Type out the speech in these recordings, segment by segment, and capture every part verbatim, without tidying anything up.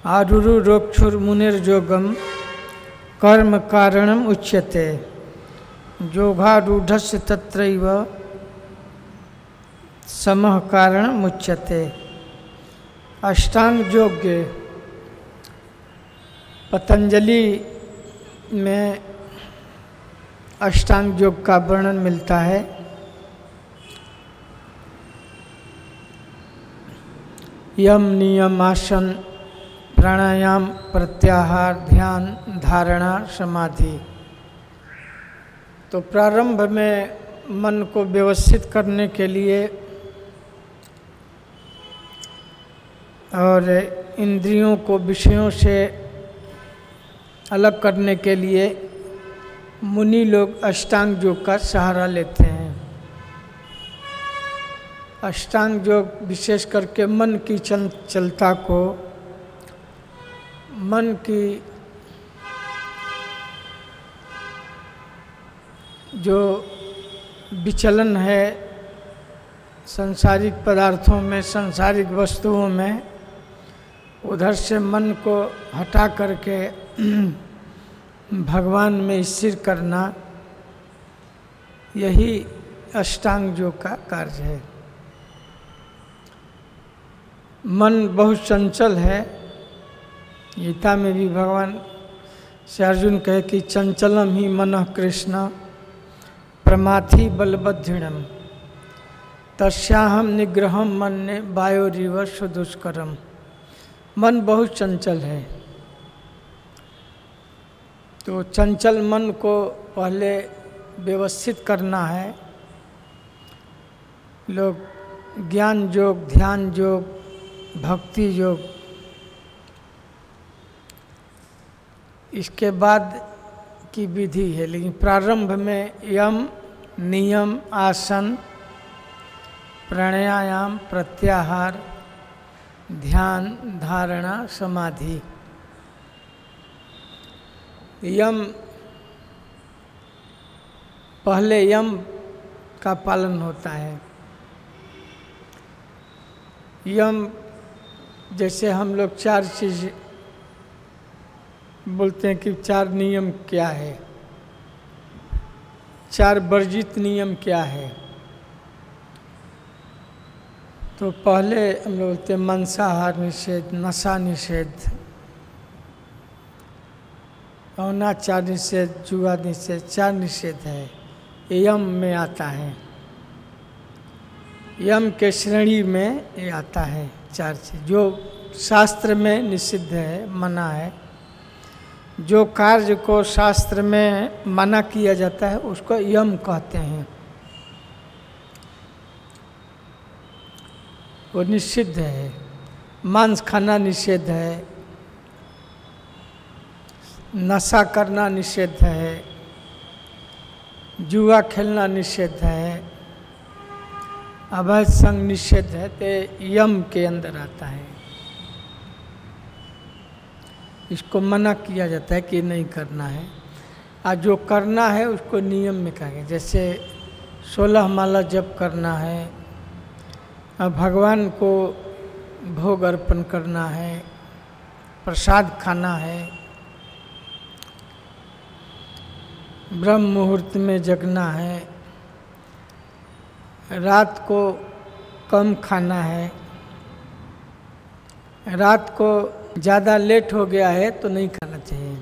आरुरुरोक्षुर्मुनिर्योगम कर्म कारणम उच्यते योगारूढ़स्य तत्रैव समः कारणम उच्यते। अष्टांग योग पतंजलि में अष्टांग योग का वर्णन मिलता है। यम नियम आसन प्राणायाम प्रत्याहार ध्यान धारणा समाधि। तो प्रारंभ में मन को व्यवस्थित करने के लिए और इंद्रियों को विषयों से अलग करने के लिए मुनि लोग अष्टांग योग का सहारा लेते हैं। अष्टांग योग विशेष करके मन की चंचलता को, मन की जो विचलन है सांसारिक पदार्थों में, सांसारिक वस्तुओं में, उधर से मन को हटा करके भगवान में स्थिर करना, यही अष्टांग योग का कार्य है। मन बहुत चंचल है। गीता में भी भगवान से अर्जुन कहे कि चंचलम ही मनः कृष्ण प्रमाथि बलबद्धिणम तस्याहम निग्रहम मन्ये वायोरिव सुदुष्करम। मन बहुत चंचल है। तो चंचल मन को पहले व्यवस्थित करना है। लोग ज्ञान योग, ध्यान योग, भक्ति योग, इसके बाद की विधि है। लेकिन प्रारंभ में यम नियम आसन प्राणायाम प्रत्याहार ध्यान धारणा समाधि। यम, पहले यम का पालन होता है। यम जैसे हम लोग चार चीज बोलते हैं कि चार नियम क्या है, चार वर्जित नियम क्या है। तो पहले हम लोग बोलते हैं मांसाहार निषेध, नशा निषेध, अनाचार निषेध, जुआ निषेध, चार निषेध है। ये यम में आता है। यम के श्रेणी में ये आता है चार चीज जो शास्त्र में निषिद्ध है, मना है। जो कार्य को शास्त्र में मना किया जाता है उसको यम कहते हैं, वो निषिद्ध है। मांस खाना निषेध है, नशा करना निषेध है, जुआ खेलना निषेध है, अवैध संग निषेध है। तो यम के अंदर आता है। इसको मना किया जाता है कि नहीं करना है। और जो करना है उसको नियम में कहा गया। जैसे सोलह माला जप करना है, भगवान को भोग अर्पण करना है, प्रसाद खाना है, ब्रह्म मुहूर्त में जगना है, रात को कम खाना है, रात को ज़्यादा लेट हो गया है तो नहीं खाना चाहिए।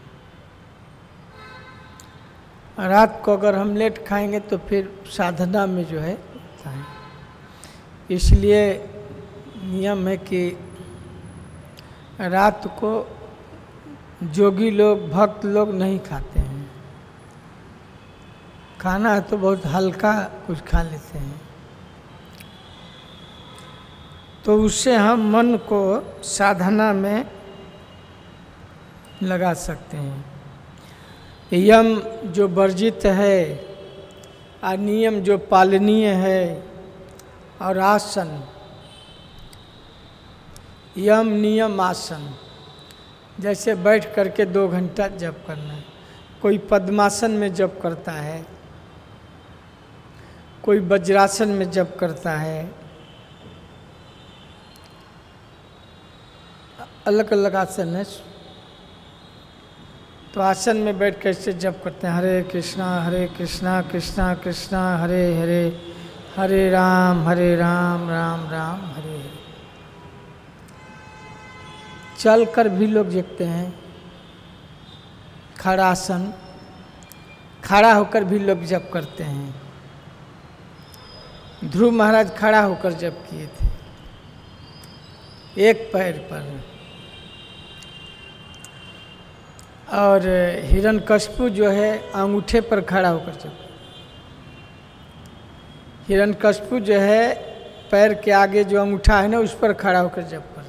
रात को अगर हम लेट खाएंगे तो फिर साधना में जो है होता है। इसलिए नियम है कि रात को जोगी लोग, भक्त लोग नहीं खाते हैं। खाना है तो बहुत हल्का कुछ खा लेते हैं। तो उससे हम मन को साधना में लगा सकते हैं। यम जो वर्जित है और नियम जो पालनीय है, और आसन, यम नियम आसन, जैसे बैठ करके दो घंटा जप करना है। कोई पद्मासन में जप करता है, कोई वज्रासन में जप करता है, अलग अलग आसन है। तो आसन में बैठ कर इससे जप करते हैं, हरे कृष्णा हरे कृष्णा कृष्णा कृष्णा हरे हरे, हरे राम हरे राम राम राम हरे हरे। चल कर भी लोग देखते हैं, खड़ा आसन, खड़ा होकर भी लोग जप करते हैं। ध्रुव महाराज खड़ा होकर जप किए थे, एक पैर पर। और हिरण्यकशिपु जो है अंगूठे पर खड़ा होकर जप। हिरण्यकशिपु जो है पैर के आगे जो अंगूठा है ना, उस पर खड़ा होकर जप कर।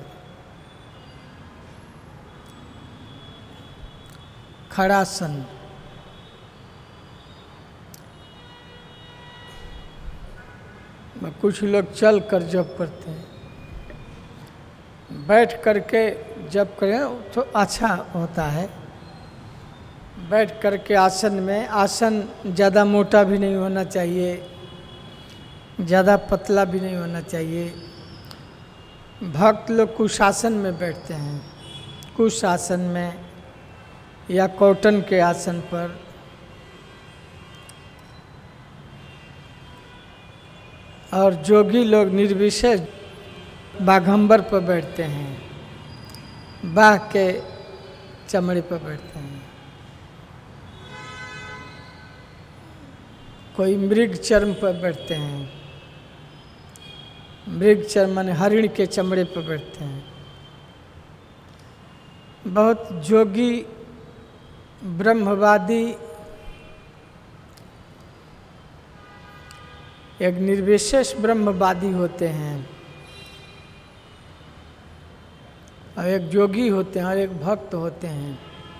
खड़ासन। कुछ लोग चल कर जप करते हैं, बैठ करके जप करें तो अच्छा होता है। बैठ करके आसन में, आसन ज़्यादा मोटा भी नहीं होना चाहिए, ज़्यादा पतला भी नहीं होना चाहिए। भक्त लोग कुशासन में बैठते हैं, कुशासन में या कॉटन के आसन पर। और जोगी लोग निर्विशेष बाघंबर पर बैठते हैं, बाघ के चमड़े पर बैठते हैं। कोई मृग चर्म पर बैठते हैं, मृग चर्म माने हरिण के चमड़े पर बैठते हैं। बहुत जोगी ब्रह्मवादी एक निर्विशेष ब्रह्मवादी होते हैं, और एक जोगी होते हैं और एक भक्त होते हैं।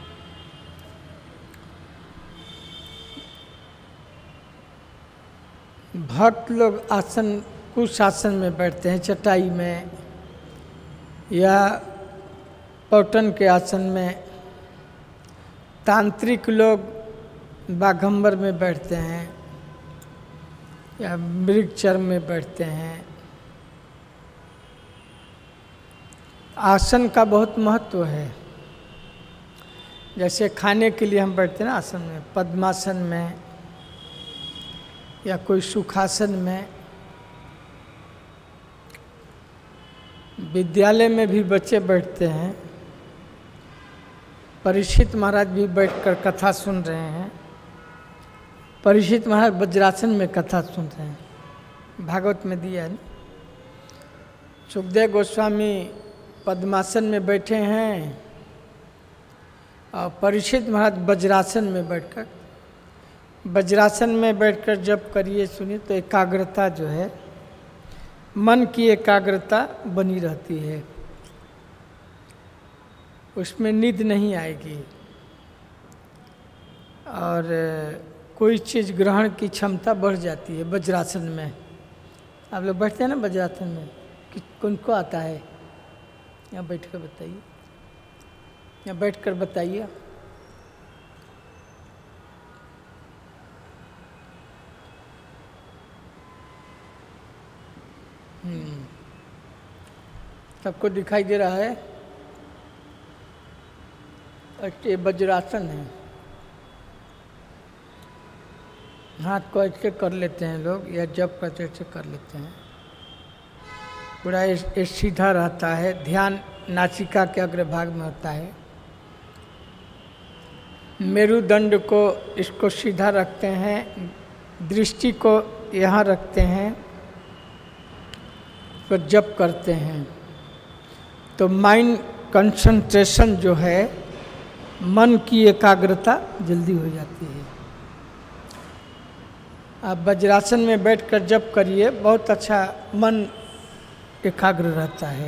भक्त लोग आसन, कुछ आसन में बैठते हैं, चटाई में या कॉटन के आसन में। तांत्रिक लोग बाघंबर में बैठते हैं या मृग चर्म में बैठते हैं। आसन का बहुत महत्व है। जैसे खाने के लिए हम बैठते हैं ना आसन में, पद्मासन में या कोई सुखासन में। विद्यालय में भी बच्चे बैठते हैं। परीक्षित महाराज भी बैठकर कथा सुन रहे हैं। परीक्षित महाराज वज्रासन में कथा सुन रहे हैं, भागवत में दिया है। सुखदेव गोस्वामी पद्मासन में बैठे हैं और परीक्षित महाराज वज्रासन में बैठकर, वज्रासन में बैठकर जब करिए सुनिए तो एकाग्रता जो है, मन की एकाग्रता बनी रहती है, उसमें नींद नहीं आएगी और कोई चीज़ ग्रहण की क्षमता बढ़ जाती है वज्रासन में। आप लोग बैठते हैं ना वज्रासन में, कि कौन को आता है? यहाँ बैठ कर बताइए, यहाँ बैठ कर बताइए। सबको दिखाई दे रहा है? अच्छा, ये वज्रासन है। हाथ को ऐसे कर लेते हैं लोग, या जब करते ऐसे कर लेते हैं। पूरा ये सीधा रहता है, ध्यान नासिका के अग्रभाग में होता है। मेरुदंड को इसको सीधा रखते हैं, दृष्टि को यहाँ रखते हैं, तो जप करते हैं तो माइंड कंसंट्रेशन जो है, मन की एकाग्रता जल्दी हो जाती है। आप वज्रासन में बैठकर जप करिए, बहुत अच्छा मन एकाग्र रहता है।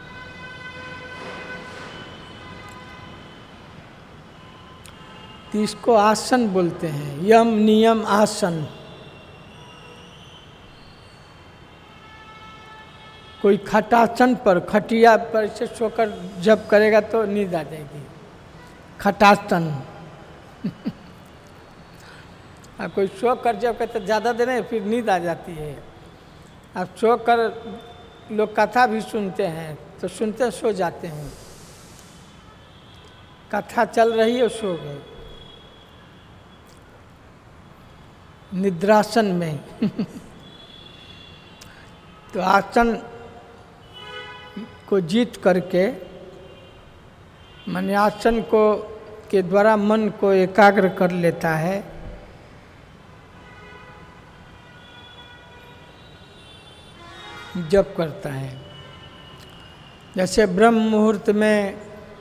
तो इसको आसन बोलते हैं, यम नियम आसन। कोई खटासन पर, खटिया पर से सोकर जप करेगा तो नींद आ जाएगी, खटासन। आप कोई सो कर जब कहते ज़्यादा देर नहीं, फिर नींद आ जाती है। आप सो कर लोग कथा भी सुनते हैं तो सुनते सो जाते हैं, कथा चल रही है, सो गए निद्रासन में। तो आसन को जीत करके, मन आसन को के द्वारा मन को एकाग्र कर लेता है, जप करता है। जैसे ब्रह्म मुहूर्त में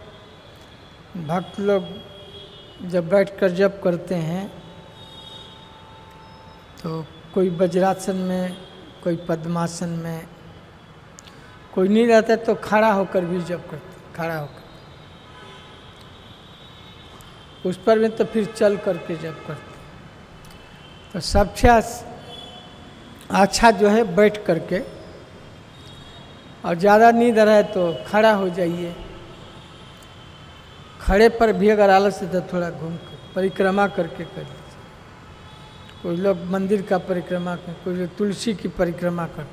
भक्त लोग जब बैठकर जप करते हैं, तो कोई वज्रासन में, कोई पद्मासन में, कोई नहीं रहता तो खड़ा होकर भी जप करते, खड़ा होकर। उस पर भी तो फिर चल करके जप करते। तो सबसे अच्छा जो है बैठ करके, और ज़्यादा नींद रहे तो खड़ा हो जाइए। खड़े पर भी अगर आलस है तो थोड़ा घूम कर परिक्रमा करके कर लीजिए। कोई लोग मंदिर का परिक्रमा कर, कोई लोग तुलसी की परिक्रमा करते।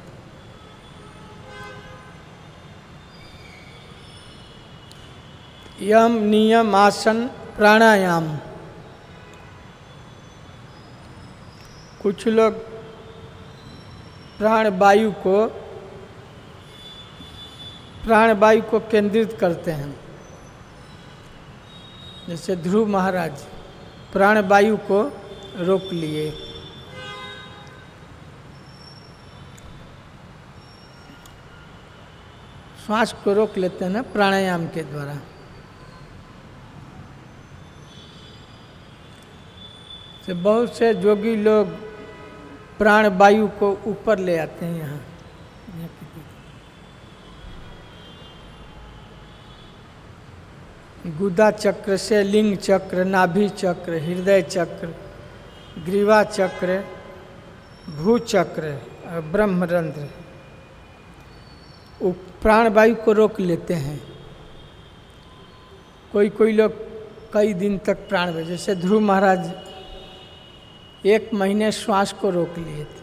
यम नियम आसन प्राणायाम। कुछ लोग प्राण वायु को प्राण वायु को केंद्रित करते हैं। जैसे ध्रुव महाराज प्राण वायु को रोक लिए। श्वास को रोक लेते हैं ना प्राणायाम के द्वारा। तो बहुत से जोगी लोग प्राण वायु को ऊपर ले आते हैं। यहाँ गुदा चक्र से लिंग चक्र, नाभि चक्र, हृदय चक्र, ग्रीवा चक्र, भू चक्र और ब्रह्मरंध्र, वो प्राण वायु को रोक लेते हैं। कोई कोई लोग कई दिन तक प्राण वायु, जैसे ध्रुव महाराज एक महीने श्वास को रोक लिए थे।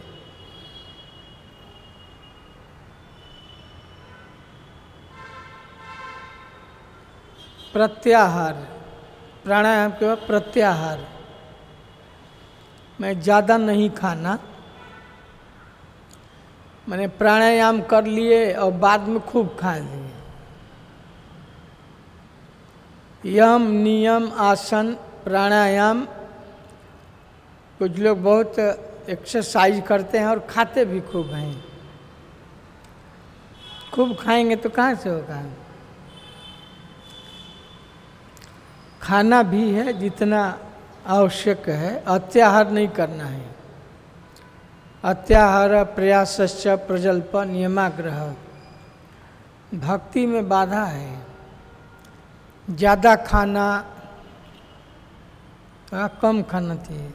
प्रत्याहार, प्राणायाम के बाद प्रत्याहार, मैं ज़्यादा नहीं खाना। मैंने प्राणायाम कर लिए और बाद में खूब खा लिए। यम नियम आसन प्राणायाम। कुछ लोग बहुत एक्सरसाइज करते हैं और खाते भी खूब हैं। खूब खाएंगे तो कहाँ से होगा। खाना भी है जितना आवश्यक है, अत्याहार नहीं करना है। अत्याहार प्रयासश्च प्रजल्प नियमाग्रह। भक्ति में बाधा है। ज़्यादा खाना, थोड़ा कम खाना चाहिए।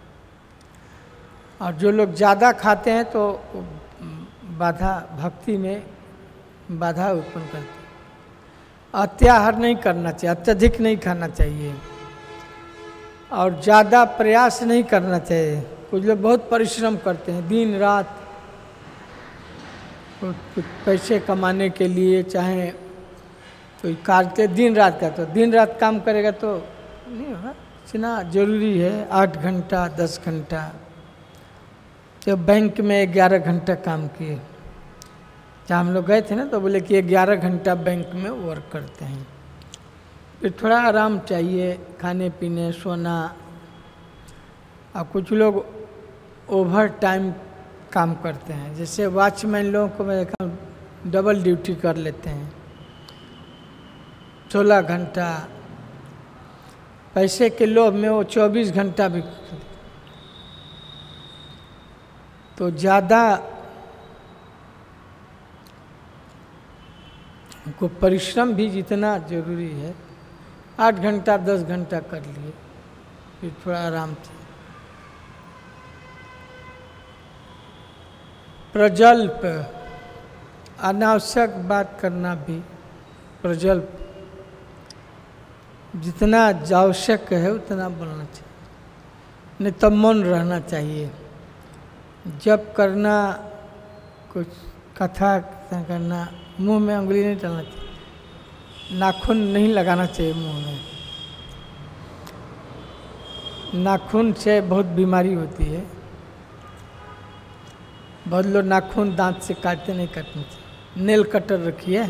और जो लोग ज़्यादा खाते हैं तो बाधा, भक्ति में बाधा उत्पन्न करते हैं। अत्याहार नहीं करना चाहिए, अत्यधिक नहीं खाना चाहिए और ज़्यादा प्रयास नहीं करना चाहिए। कुछ लोग बहुत परिश्रम करते हैं दिन रात, कुछ पैसे कमाने के लिए, चाहे कोई करते दिन रात का, तो दिन रात काम करेगा तो नहीं होगा। इतना जरूरी है आठ घंटा दस घंटा। तो बैंक में ग्यारह घंटा काम किए, जहाँ हम लोग गए थे ना, तो बोले कि ग्यारह घंटा बैंक में वर्क करते हैं। फिर थोड़ा आराम चाहिए, खाने पीने सोना। और कुछ लोग ओवर टाइम काम करते हैं। जैसे वॉचमैन लोगों को मैं देखा डबल ड्यूटी कर लेते हैं, सोलह घंटा। पैसे के लोभ में वो चौबीस घंटा भी। तो ज़्यादा को परिश्रम भी जितना जरूरी है, आठ घंटा दस घंटा कर लिए, फिर थोड़ा आराम से। प्रजल्प, अनावश्यक बात करना भी प्रजल्प। जितना आवश्यक है उतना बोलना चाहिए, नहीं तो मौन रहना चाहिए। जब करना, कुछ कथा करना, मुंह में उंगली नहीं डालना चाहिए, नाखून नहीं लगाना चाहिए मुंह में। नाखून से बहुत बीमारी होती है। बहुत लोग नाखून दांत से काटते नहीं, काटने से। नेल कटर रखिए।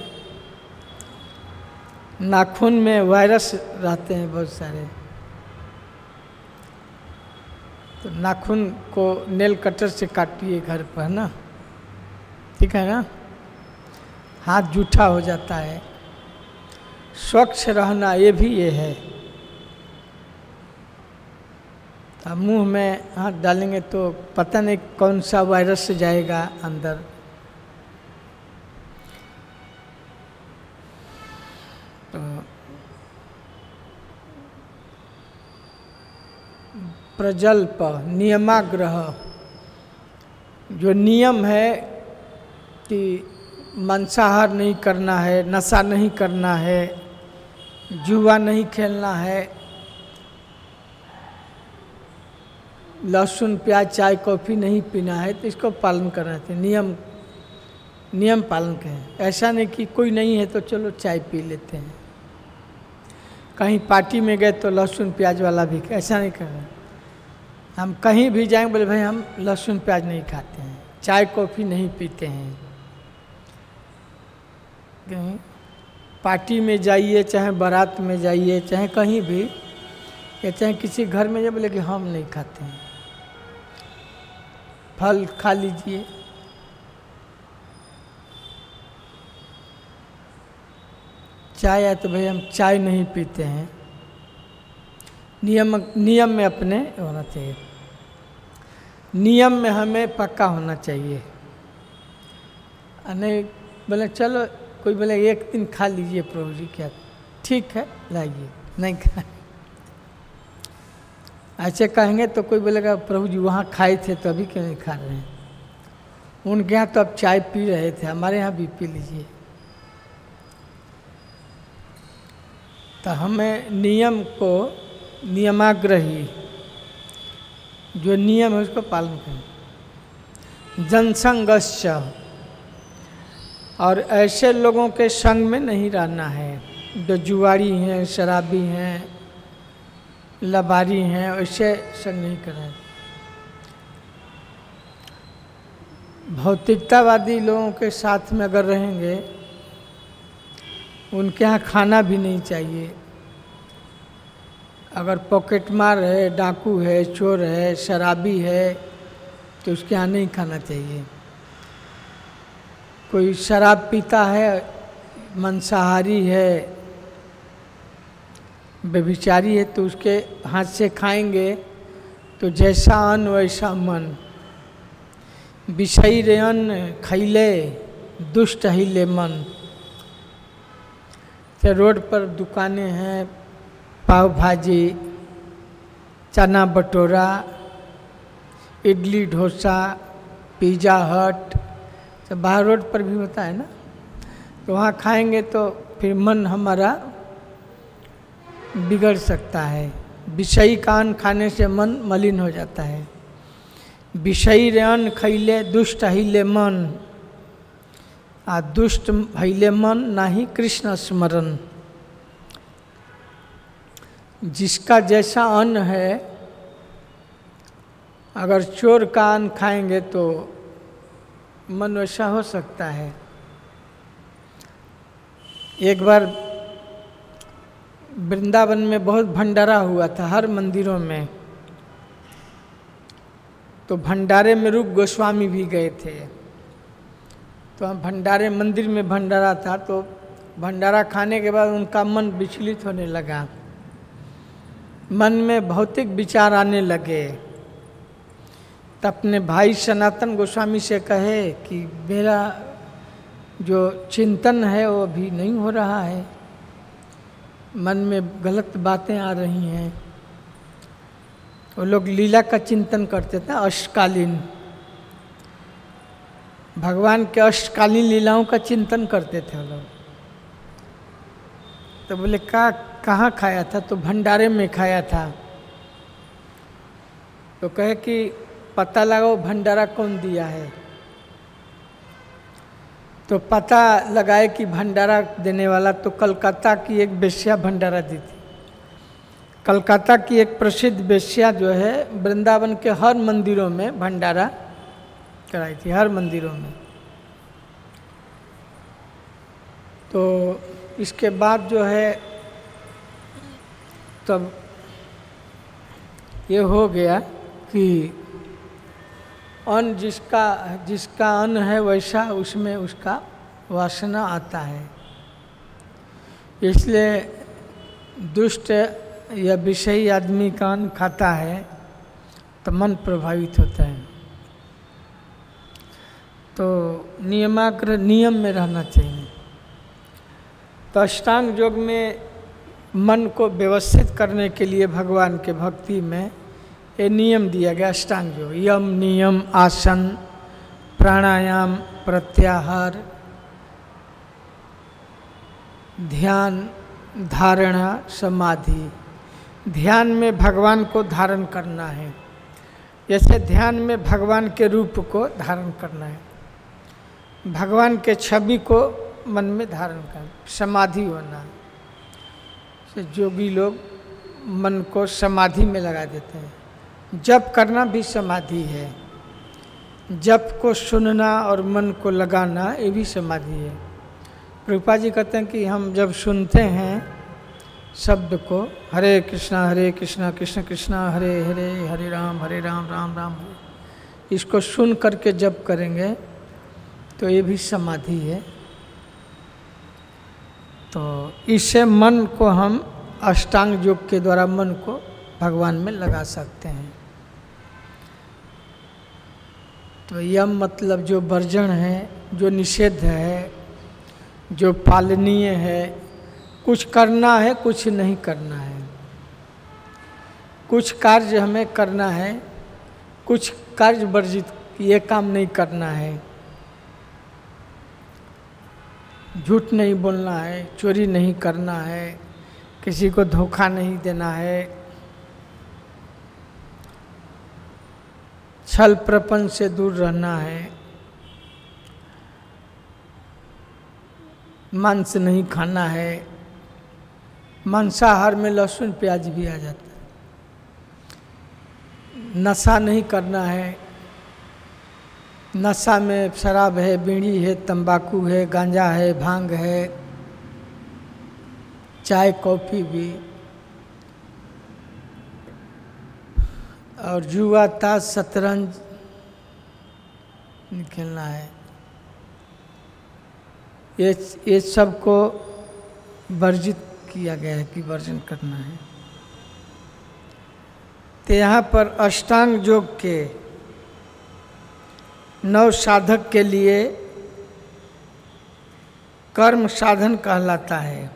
नाखून में वायरस रहते हैं बहुत सारे, तो नाखून को नेल कटर से काटिए घर पर ना, ठीक है ना। हाथ जूठा हो जाता है। स्वच्छ रहना ये भी ये है। तो मुंह में हाथ डालेंगे तो पता नहीं कौन सा वायरस जाएगा अंदर। तो प्रजल्प नियमाग्रह, जो नियम है कि मांसाहार नहीं करना है, नशा नहीं करना है, जुआ नहीं खेलना है, लहसुन प्याज चाय कॉफ़ी नहीं पीना है, तो इसको पालन करना चाहिए। नियम नियम पालन करें। ऐसा नहीं कि कोई नहीं है तो चलो चाय पी लेते हैं। कहीं पार्टी में गए तो लहसुन प्याज वाला भी, ऐसा नहीं करना। हम कहीं भी जाएंगे बोले भाई हम लहसुन प्याज नहीं खाते हैं, चाय कॉफ़ी नहीं पीते हैं। कहीं पार्टी में जाइए, चाहे बारात में जाइए, चाहे कहीं भी, या चाहे किसी घर में जाए बोले कि हम नहीं खाते हैं। फल खा लीजिए। चाय है तो भाई हम चाय नहीं पीते हैं। नियम नियम में अपने होना चाहिए। नियम में हमें पक्का होना चाहिए। नहीं बोले चलो, कोई बोले एक दिन खा लीजिए प्रभु जी, क्या ठीक है लाइए, नहीं खा। ऐसे कहेंगे तो कोई बोलेगा प्रभु जी वहाँ खाए थे तो अभी क्यों नहीं खा रहे हैं। उनके यहाँ तो अब चाय पी रहे थे, हमारे यहाँ भी पी लीजिए। तो हमें नियम को, नियमाग्रही जो नियम है उसको पालन करें। जनसंगश्च, और ऐसे लोगों के संग में नहीं रहना है जो जुआरी हैं, शराबी हैं, लबारी हैं, ऐसे संग नहीं करना। भौतिकतावादी लोगों के साथ में अगर रहेंगे, उनके यहाँ खाना भी नहीं चाहिए। अगर पॉकेटमार है, डाकू है, चोर है, शराबी है, तो उसके यहाँ नहीं खाना चाहिए। कोई शराब पीता है, मांसाहारी है, व्यभिचारी है, तो उसके हाथ से खाएंगे तो जैसा अन्न वैसा मन। विषयी रे अन्न खैले दुष्ट हिले मन। तो रोड पर दुकानें हैं, पाव भाजी, चना भटूरा, इडली डोसा, पिज़्ज़ा हट, तो बाहर रोड पर भी होता है ना। तो वहाँ खाएंगे तो फिर मन हमारा बिगड़ सकता है। विषयी का अन्न खाने से मन मलिन हो जाता है। विषयी रे अन्न खैले दुष्ट हिले मन, आ दुष्ट हिले मन नाही कृष्ण स्मरण। जिसका जैसा अन्न है, अगर चोर का अन्न खाएंगे तो मन वैसा हो सकता है। एक बार वृंदावन में बहुत भंडारा हुआ था, हर मंदिरों में। तो भंडारे में रूप गोस्वामी भी गए थे। तो हम भंडारे, मंदिर में भंडारा था, तो भंडारा खाने के बाद उनका मन विचलित होने लगा। मन में भौतिक विचार आने लगे। तो अपने भाई सनातन गोस्वामी से कहे कि मेरा जो चिंतन है वो अभी नहीं हो रहा है, मन में गलत बातें आ रही हैं। वो लोग लीला का चिंतन करते थे, अष्टकालीन, भगवान के अष्टकालीन लीलाओं का चिंतन करते थे वो लोग। तो बोले का कहाँ खाया था? तो भंडारे में खाया था। तो कहे कि पता लगाओ भंडारा कौन दिया है। तो पता लगाए कि भंडारा देने वाला तो कलकत्ता की एक वेश्या भंडारा दी थी। कलकत्ता की एक प्रसिद्ध वेश्या जो है वृंदावन के हर मंदिरों में भंडारा कराई थी, हर मंदिरों में। तो इसके बाद जो है तब ये हो गया कि अन्न जिसका जिसका अन्न है वैसा उसमें उसका वासना आता है। इसलिए दुष्ट या विषयी आदमी का अन्न खाता है तो मन प्रभावित होता है। तो नियमाग्र नियम में रहना चाहिए। तो अष्टांग योग में मन को व्यवस्थित करने के लिए भगवान के भक्ति में ये नियम दिया गया अष्टांग योग। यम नियम, आसन, प्राणायाम, प्रत्याहार, ध्यान, धारणा, समाधि। ध्यान में भगवान को धारण करना है, जैसे ध्यान में भगवान के रूप को धारण करना है, भगवान के छवि को मन में धारण करना, समाधि होना है। जोगी लोग मन को समाधि में लगा देते हैं। जप करना भी समाधि है, जप को सुनना और मन को लगाना ये भी समाधि है। प्रभुपाद जी कहते हैं कि हम जब सुनते हैं शब्द को, हरे कृष्णा हरे कृष्णा कृष्ण कृष्णा हरे हरे, हरे राम हरे राम राम राम हरे, इसको सुन करके जप करेंगे तो ये भी समाधि है। तो इससे मन को हम अष्टांग योग के द्वारा मन को भगवान में लगा सकते हैं। तो यम मतलब जो वर्जन है, जो निषेध है, जो पालनीय है, कुछ करना है कुछ नहीं करना है, कुछ कार्य हमें करना है, कुछ कार्य वर्जित, ये काम नहीं करना है, झूठ नहीं बोलना है, चोरी नहीं करना है, किसी को धोखा नहीं देना है, छल प्रपंच से दूर रहना है, मांस नहीं खाना है, मांसाहार में लहसुन प्याज भी आ जाता है, नशा नहीं करना है, नशा में शराब है, बीड़ी है, तंबाकू है, गांजा है, भांग है, चाय कॉफ़ी भी, और जुआ ताश शतरंज खेलना है, ये ये सब को वर्जित किया गया है कि वर्जन करना है। तो यहाँ पर अष्टांग योग के नव साधक के लिए कर्म साधन कहलाता है,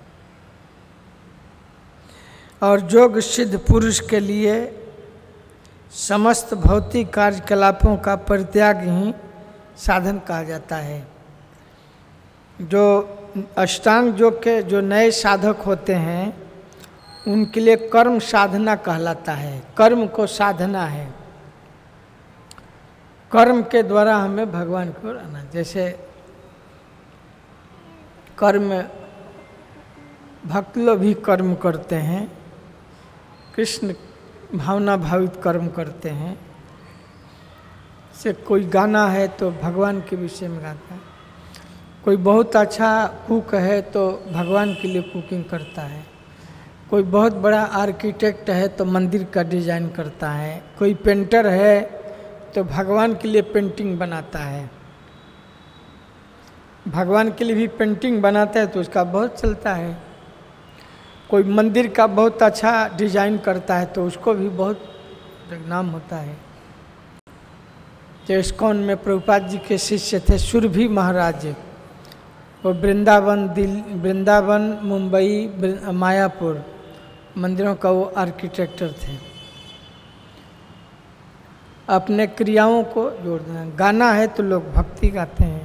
और योग सिद्ध पुरुष के लिए समस्त भौतिक कार्यकलापों का परित्याग ही साधन कहा जाता है। जो अष्टांग योग के जो नए साधक होते हैं उनके लिए कर्म साधना कहलाता है। कर्म को साधना है, कर्म के द्वारा हमें भगवान को आना। जैसे कर्म भक्त लोग भी कर्म करते हैं, कृष्ण भावना भावित कर्म करते हैं। से कोई गाना है तो भगवान के विषय में गाता है, कोई बहुत अच्छा कुक है तो भगवान के लिए कुकिंग करता है, कोई बहुत बड़ा आर्किटेक्ट है तो मंदिर का डिजाइन करता है, कोई पेंटर है तो भगवान के लिए पेंटिंग बनाता है। भगवान के लिए भी पेंटिंग बनाता है तो उसका बहुत चलता है। कोई मंदिर का बहुत अच्छा डिजाइन करता है तो उसको भी बहुत नाम होता है। तो इस्कॉन में प्रभुपाद जी के शिष्य थे सुरभि महाराज, वो वृंदावन दिल्ली वृंदावन मुंबई मायापुर मंदिरों का वो आर्किटेक्टर थे। अपने क्रियाओं को जोड़ देना। गाना है तो लोग भक्ति गाते हैं,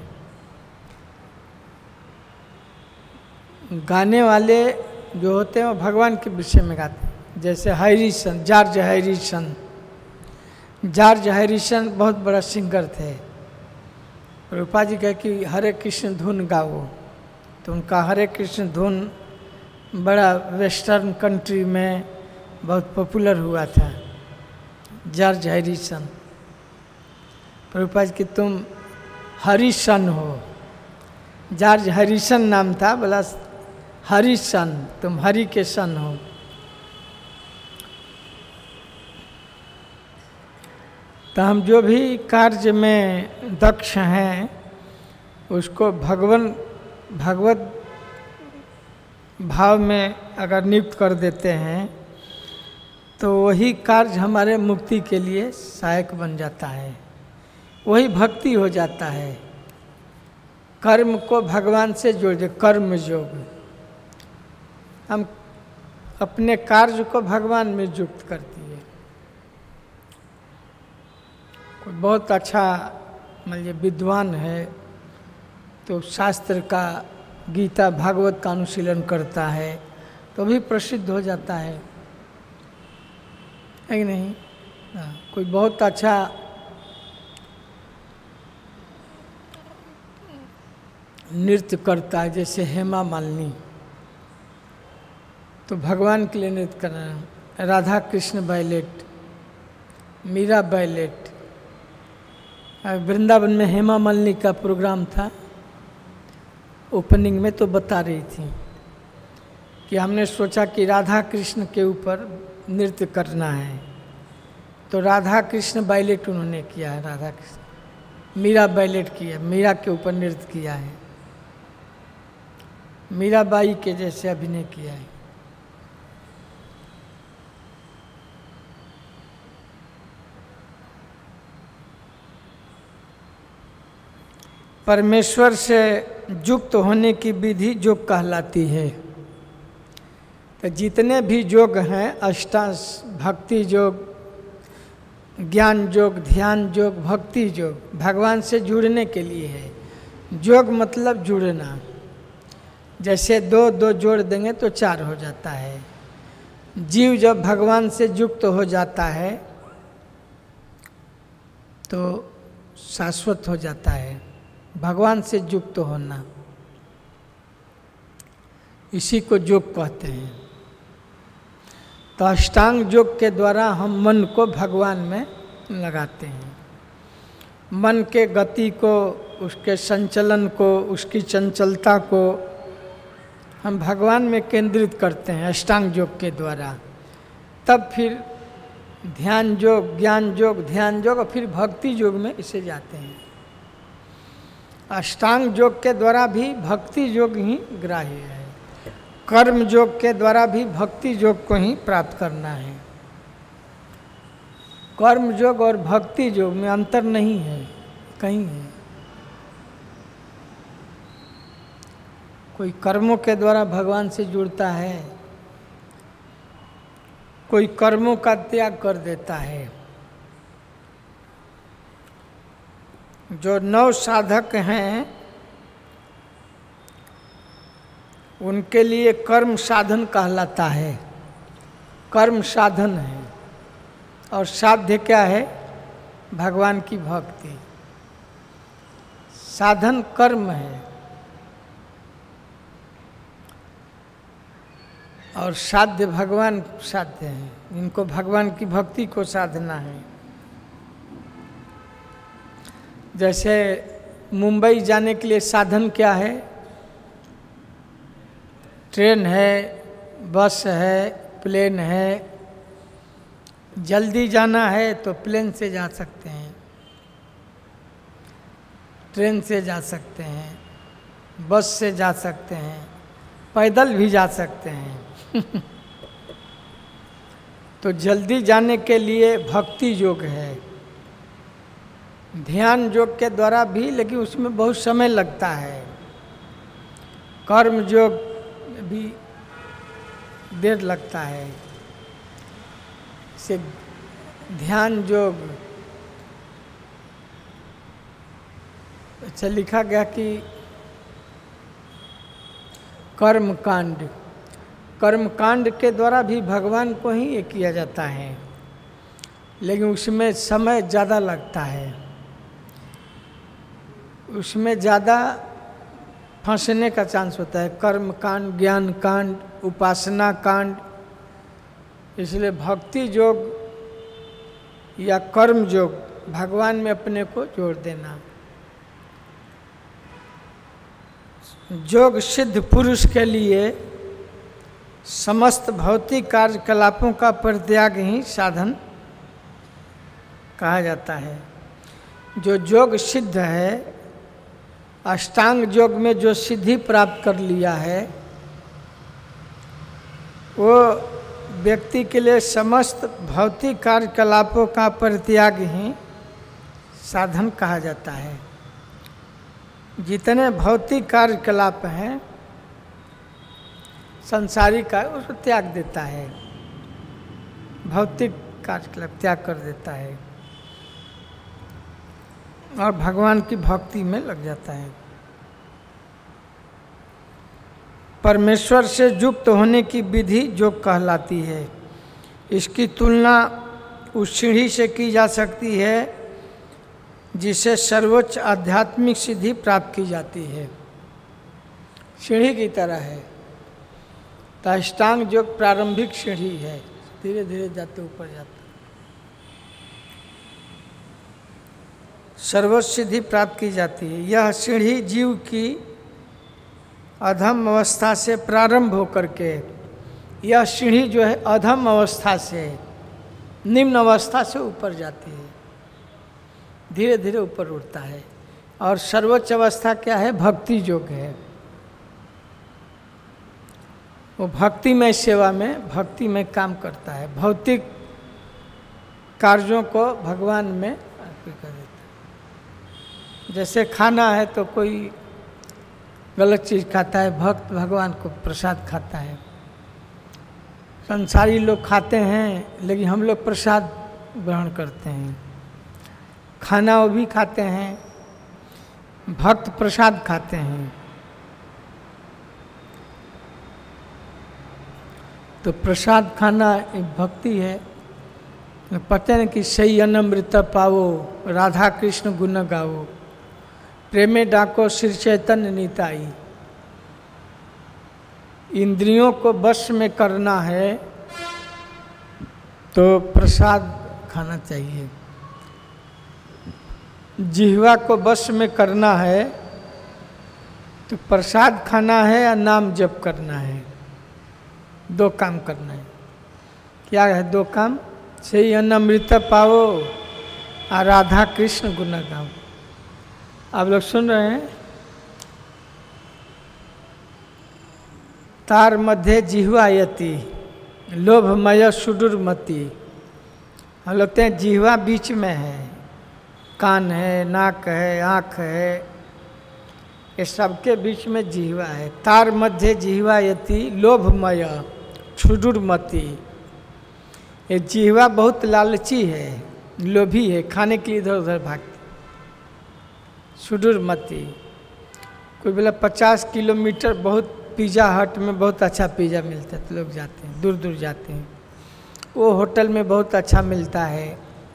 गाने वाले जो होते हैं वो भगवान के विषय में गाते हैं। जैसे Harrison, George Harrison, George Harrison बहुत बड़ा सिंगर थे। प्रभुपाद जी कहे कि हरे कृष्ण धुन गाओ, तो उनका हरे कृष्ण धुन बड़ा वेस्टर्न कंट्री में बहुत पॉपुलर हुआ था, जॉर्ज हैरिसन। प्रभुपाद कि तुम हरिसन हो, जॉर्ज हैरिसन नाम था, बोला हरिसन, तुम हरि के सन हो। तो हम जो भी कार्य में दक्ष हैं उसको भगवान भगवत भाव में अगर नियुक्त कर देते हैं तो वही कार्य हमारे मुक्ति के लिए सहायक बन जाता है, वही भक्ति हो जाता है। कर्म को भगवान से जोड़ दे, कर्म योग। हम अपने कार्य को भगवान में युक्त करती है। कोई बहुत अच्छा मतलब विद्वान है तो शास्त्र का, गीता भागवत का अनुशीलन करता है तो भी प्रसिद्ध हो जाता है, है कि नहीं? हाँ, कोई बहुत अच्छा नृत्य करता है जैसे हेमा मालिनी, तो भगवान के लिए नृत्य करना। Radha Krishna ballet, Meera ballet. वृंदावन में हेमा मालिनी का प्रोग्राम था, ओपनिंग में तो बता रही थी कि हमने सोचा कि राधा कृष्ण के ऊपर नृत्य करना है, तो राधा कृष्ण बैलेट उन्होंने किया है, राधा कृष्ण। मीरा बैलेट किया, मीरा के ऊपर नृत्य किया है, मीराबाई के जैसे अभिनय किया है। परमेश्वर से युक्त होने की विधि योग कहलाती है। तो जितने भी योग हैं, अष्टांग, भक्ति योग, ज्ञान योग, ध्यान योग, भक्ति योग, भगवान से जुड़ने के लिए है। योग मतलब जुड़ना। जैसे दो दो जोड़ देंगे तो चार हो जाता है। जीव जब भगवान से युक्त हो जाता है तो शाश्वत हो जाता है। भगवान से युक्त होना, इसी को योग कहते हैं। तो अष्टांग योग के द्वारा हम मन को भगवान में लगाते हैं। मन के गति को, उसके संचलन को, उसकी चंचलता को हम भगवान में केंद्रित करते हैं अष्टांग योग के द्वारा। तब फिर ध्यान योग, ज्ञान योग, ध्यान योग और फिर भक्ति योग में इसे जाते हैं। अष्टांग योग के द्वारा भी भक्ति योग ही ग्राह्य है। कर्म योग के द्वारा भी भक्ति योग को ही प्राप्त करना है। कर्म योग और भक्ति योग में अंतर नहीं है, कहीं है। कोई कर्मों के द्वारा भगवान से जुड़ता है, कोई कर्मों का त्याग कर देता है। जो नौ साधक हैं उनके लिए कर्म साधन कहलाता है। कर्म साधन है और साध्य क्या है? भगवान की भक्ति। साधन कर्म है और साध्य भगवान साध्य है। इनको भगवान की भक्ति को साधना है। जैसे मुंबई जाने के लिए साधन क्या है? ट्रेन है, बस है, प्लेन है। जल्दी जाना है तो प्लेन से जा सकते हैं, ट्रेन से जा सकते हैं, बस से जा सकते हैं, पैदल भी जा सकते हैं। तो जल्दी जाने के लिए भक्ति योग है। ध्यान योग के द्वारा भी, लेकिन उसमें बहुत समय लगता है। कर्म योग भी देर लगता है। से ध्यान योग, अच्छा लिखा गया कि कर्म कांड, कर्म कांड के द्वारा भी भगवान को ही ये किया जाता है, लेकिन उसमें समय ज़्यादा लगता है। उसमें ज़्यादा फंसने का चांस होता है। कर्म कांड, ज्ञान कांड, उपासना कांड, इसलिए भक्ति योग या कर्म योग भगवान में अपने को जोड़ देना। योग सिद्ध पुरुष के लिए समस्त भौतिक कार्यकलापों का परित्याग ही साधन कहा जाता है। जो योग सिद्ध है, अष्टांग योग में जो सिद्धि प्राप्त कर लिया है, वो व्यक्ति के लिए समस्त भौतिक कार्यकलापों का परित्याग ही साधन कहा जाता है। जितने भौतिक कार्यकलाप हैं संसारिक का, उसको त्याग देता है, भौतिक कार्यकलाप त्याग कर देता है और भगवान की भक्ति में लग जाता है। परमेश्वर से युक्त होने की विधि योग कहलाती है। इसकी तुलना उस सीढ़ी से की जा सकती है जिसे सर्वोच्च आध्यात्मिक सिद्धि प्राप्त की जाती है। सीढ़ी की तरह है। तो अष्टांग योग प्रारंभिक सीढ़ी है, धीरे धीरे जाते ऊपर जाते सर्वोच्च सिद्धि प्राप्त की जाती है। यह सीढ़ी जीव की अधम अवस्था से प्रारंभ होकर के, यह सीढ़ी जो है अधम अवस्था से, निम्न अवस्था से ऊपर जाती है, धीरे धीरे ऊपर उठता है। और सर्वोच्च अवस्था क्या है? भक्ति योग है। वो भक्तिमय सेवा में, भक्ति में काम करता है, भौतिक कार्यों को भगवान में अर्पित कर देता है। जैसे खाना है तो कोई गलत चीज़ खाता है, भक्त भगवान को प्रसाद खाता है। संसारी लोग खाते हैं लेकिन हम लोग प्रसाद ग्रहण करते हैं। खाना वो भी खाते हैं, भक्त प्रसाद खाते हैं। तो प्रसाद खाना एक भक्ति है। पता नहीं कि सही अनमृत पावो, राधा कृष्ण गुण गाओ, प्रेमे डाको श्री चैतन्य निताई। इंद्रियों को वश में करना है तो प्रसाद खाना चाहिए, जिह्वा को वश में करना है तो प्रसाद खाना है या नाम जप करना है। दो काम करना है। क्या है दो काम? सही अनमृत पाओ और राधा कृष्ण गुण गाओ। आप लोग सुन रहे हैं? तार मध्य जिह्वायति लोभमय सुदुर्मति। हम लोग हैं जिह्वा बीच में है, कान है, नाक है, आँख है, ये सबके बीच में जिह्वा है। तार मध्य जिह्वायति लोभमय सुदुर्मति। ये जिह्वा बहुत लालची है, लोभी है, खाने के लिए इधर उधर भागती। सुदूरमति, कोई बोला पचास किलोमीटर बहुत पिज़्ज़ा हट में बहुत अच्छा पिज़्ज़ा मिलता है तो लोग जाते हैं, दूर दूर जाते हैं। वो होटल में बहुत अच्छा मिलता है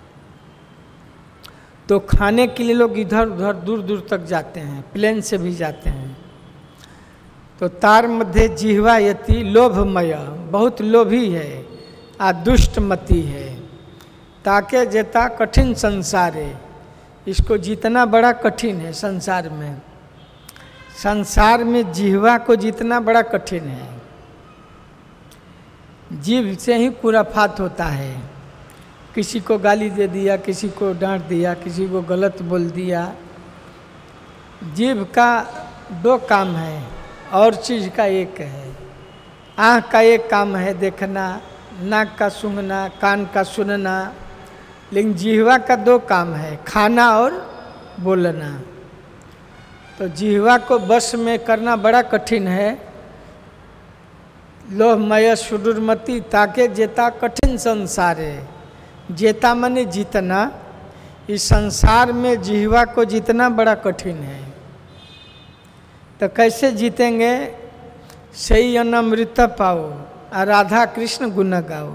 तो खाने के लिए लोग इधर उधर दूर दूर तक जाते हैं, प्लेन से भी जाते हैं। तो तार मध्य जिह्वायति लोभमय, बहुत लोभी है, आ दुष्टमति है। ताके जेता कठिन संसारे, इसको जितना बड़ा कठिन है संसार में, संसार में जिह्वा को जितना बड़ा कठिन है। जीभ से ही खुराफात होता है। किसी को गाली दे दिया, किसी को डांट दिया, किसी को गलत बोल दिया। जीभ का दो काम है और चीज़ का एक है। आँख का एक काम है देखना, नाक का सूंघना, कान का सुनना, लेकिन जिह्वा का दो काम है, खाना और बोलना। तो जिह्वा को बस में करना बड़ा कठिन है। लोभमय सुदुर्मति ताके जेता कठिन संसारे। जेता माने जीतना, इस संसार में जिह्वा को जितना बड़ा कठिन है। तो कैसे जीतेंगे? सही अनमृत पाओ और राधा कृष्ण गुण गाओ।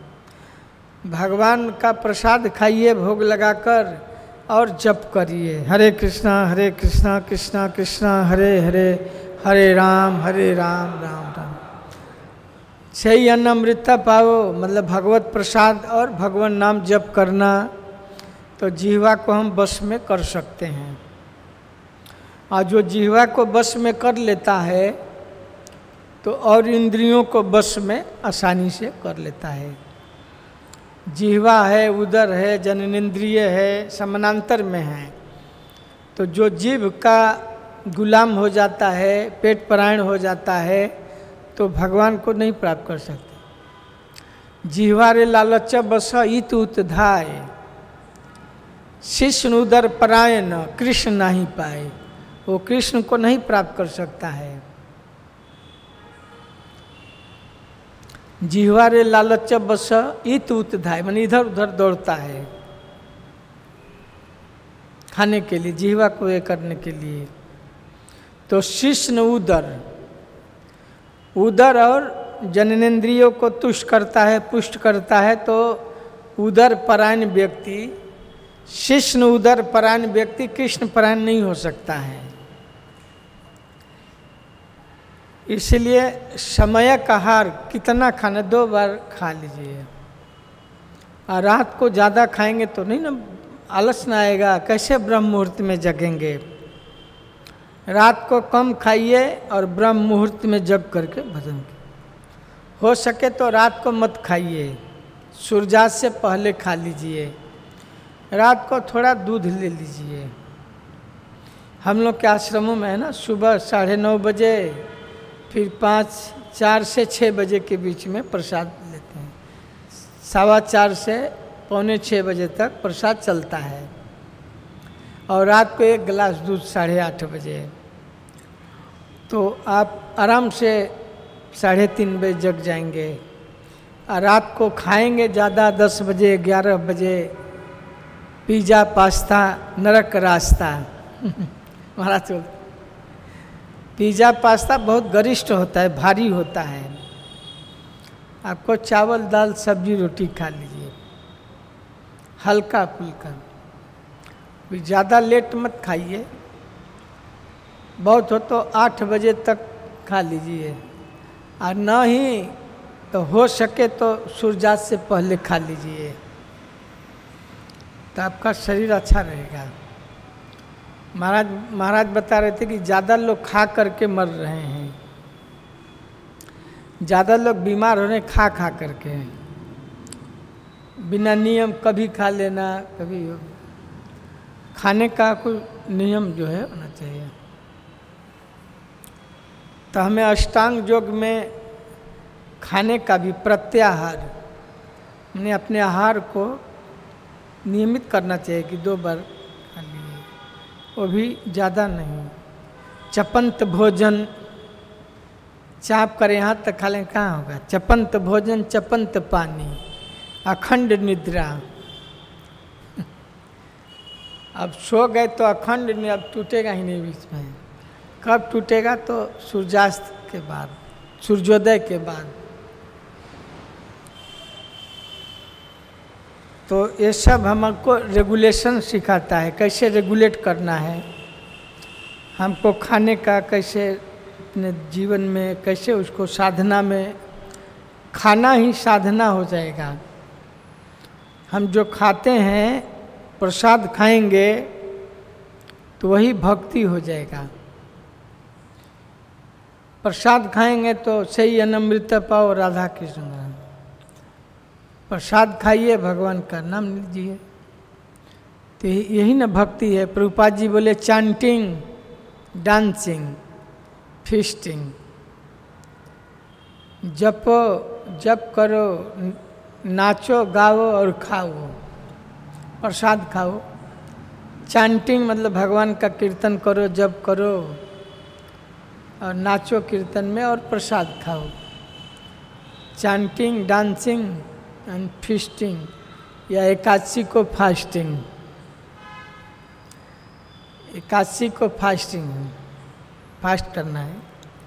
भगवान का प्रसाद खाइए भोग लगाकर और जप करिए, हरे कृष्णा हरे कृष्णा कृष्णा कृष्णा हरे हरे, हरे राम हरे राम राम राम। सही अन्न अमृता पाओ, मतलब भगवत प्रसाद और भगवान नाम जप करना, तो जिह्वा को हम बस में कर सकते हैं। और जो जिह्वा को बस में कर लेता है तो और इंद्रियों को बस में आसानी से कर लेता है। जिह्वा है, उदर है, जननेंद्रिय है, समानांतर में है, तो जो जीभ का गुलाम हो जाता है, पेट परायण हो जाता है, तो भगवान को नहीं प्राप्त कर सकते। जिह्वा रे लालच बस इत उत धाय, शिष्ण उदर परायण कृष्ण नहीं पाए, वो कृष्ण को नहीं प्राप्त कर सकता है। जिह्वा रे लालच बस इत उत धाय, माने इधर उधर दौड़ता है खाने के लिए, जिह्वा को ये करने के लिए। तो शिष्ण उदर, उदर और जननेंद्रियों को तुष्ट करता है, पुष्ट करता है, तो उदर परायण व्यक्ति, शिष्ण उदर परायण व्यक्ति कृष्ण परायण नहीं हो सकता है। इसलिए समय का आहार कितना खाना, दो बार खा लीजिए। और रात को ज़्यादा खाएंगे तो नहीं ना, आलस ना आएगा, कैसे ब्रह्म मुहूर्त में जगेंगे। रात को कम खाइए और ब्रह्म मुहूर्त में जग करके भजन कीजिए। हो सके तो रात को मत खाइए, सूर्यास्त से पहले खा लीजिए। रात को थोड़ा दूध ले लीजिए। हम लोग के आश्रमों में है ना, सुबह साढ़े नौ बजे, फिर पाँच चार से छः बजे के बीच में प्रसाद लेते हैं। सवा चार से पौने छः बजे तक प्रसाद चलता है, और रात को एक गिलास दूध साढ़े आठ बजे। तो आप आराम से साढ़े तीन बजे जग जाएंगे। और रात को खाएंगे ज़्यादा, दस बजे ग्यारह बजे पिज़्ज़ा पास्ता नरक रास्ता महाराज बोलते पिज़्ज़ा पास्ता बहुत गरिष्ठ होता है, भारी होता है। आपको चावल दाल सब्जी रोटी खा लीजिए, हल्का फुल्का, ज़्यादा लेट मत खाइए। बहुत हो तो आठ बजे तक खा लीजिए, और न ही तो हो सके तो सूर्यास्त से पहले खा लीजिए, तो आपका शरीर अच्छा रहेगा। महाराज महाराज बता रहे थे कि ज़्यादा लोग खा करके मर रहे हैं, ज़्यादा लोग बीमार हो रहे हैं खा खा करके, बिना नियम, कभी खा लेना कभी। खाने का कोई नियम जो है होना चाहिए। तो हमें अष्टांग योग में खाने का भी प्रत्याहार, मैंने अपने आहार को नियमित करना चाहिए कि दो बार खा लिए, वो भी ज़्यादा नहीं। चपंत भोजन, चाप कर यहाँ तक खा लें कहाँ होगा। चपंत भोजन चपंत पानी, अखंड निद्रा। अब सो गए तो अखंड नहीं, अब टूटेगा ही नहीं बीच में। कब टूटेगा? तो सूर्यास्त के बाद, सूर्योदय के बाद। तो ये सब हमको रेगुलेशन सिखाता है, कैसे रेगुलेट करना है हमको खाने का, कैसे अपने जीवन में, कैसे उसको साधना में, खाना ही साधना हो जाएगा। हम जो खाते हैं, प्रसाद खाएंगे तो वही भक्ति हो जाएगा। प्रसाद खाएंगे तो सही अनमृत पाओ राधा कृष्ण। प्रसाद खाइए, भगवान का नाम लीजिए, तो यही ना भक्ति है। प्रभुपाद जी बोले चांटिंग, डांसिंग, फीस्टिंग, जपो, जप करो, नाचो, गाओ और खाओ, प्रसाद खाओ। चांटिंग मतलब भगवान का कीर्तन करो, जप करो और नाचो कीर्तन में और प्रसाद खाओ। चांटिंग, डांसिंग एंड फीस्टिंग, या एकादशी को फास्टिंग। एकादशी को फास्टिंग, फास्ट करना है।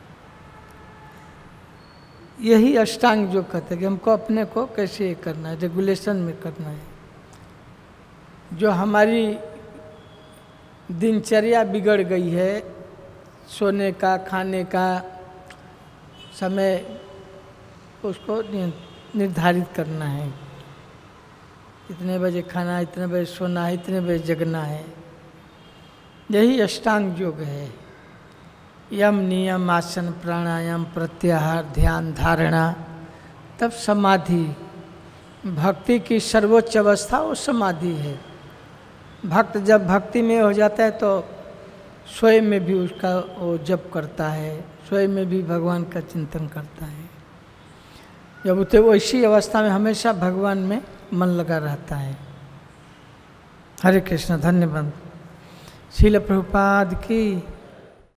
यही अष्टांग जो कहते हैं कि हमको अपने को कैसे करना है, रेगुलेशन में करना है। जो हमारी दिनचर्या बिगड़ गई है, सोने का, खाने का समय उसको निर्धारित करना है, इतने बजे खाना, इतने बजे सोना है, इतने बजे जगना है। यही अष्टांग योग है। यम नियम आसन प्राणायाम प्रत्याहार ध्यान धारणा, तब समाधि। भक्ति की सर्वोच्च अवस्था वो समाधि है। भक्त जब भक्ति में हो जाता है तो स्वयं में भी उसका वो जप करता है, स्वयं में भी भगवान का चिंतन करता है। जब उसे वैसी अवस्था में हमेशा भगवान में मन लगा रहता है। हरे कृष्ण, धन्यवाद। श्रील प्रभुपाद की